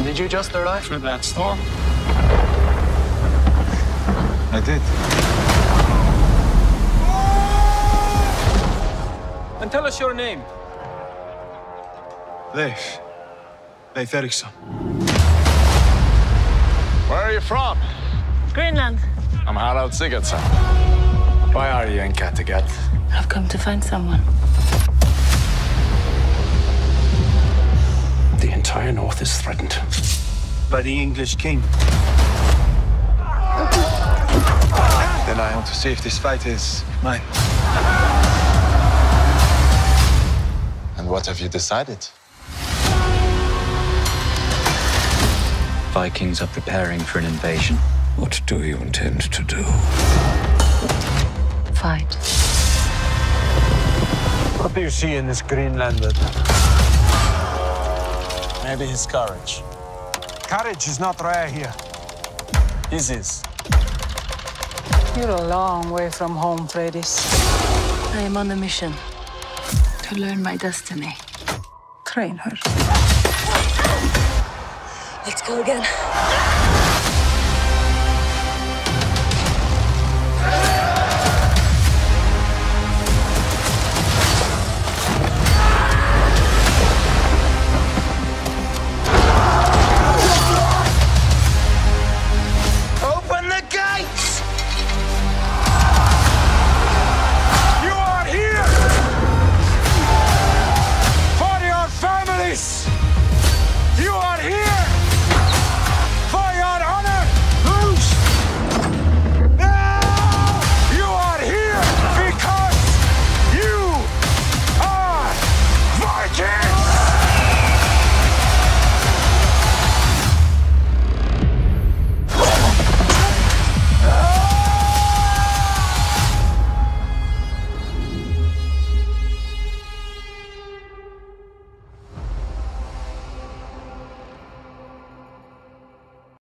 Did you just arrive? Through that storm? I did. And tell us your name. Leif. Leif Erikson. Where are you from? Greenland. I'm Harald Sigurdsson. Why are you in Kattegat? I've come to find someone. The entire north is threatened. By the English king. Then I want to see if this fight is mine. And what have you decided? Vikings are preparing for an invasion. What do you intend to do? Fight. What do you see in this Greenlander? Maybe his courage. Courage is not rare here. His is. You're a long way from home, Freydis. I am on a mission to learn my destiny. Train her. Let's go again. Open the gates! You are here! For your families!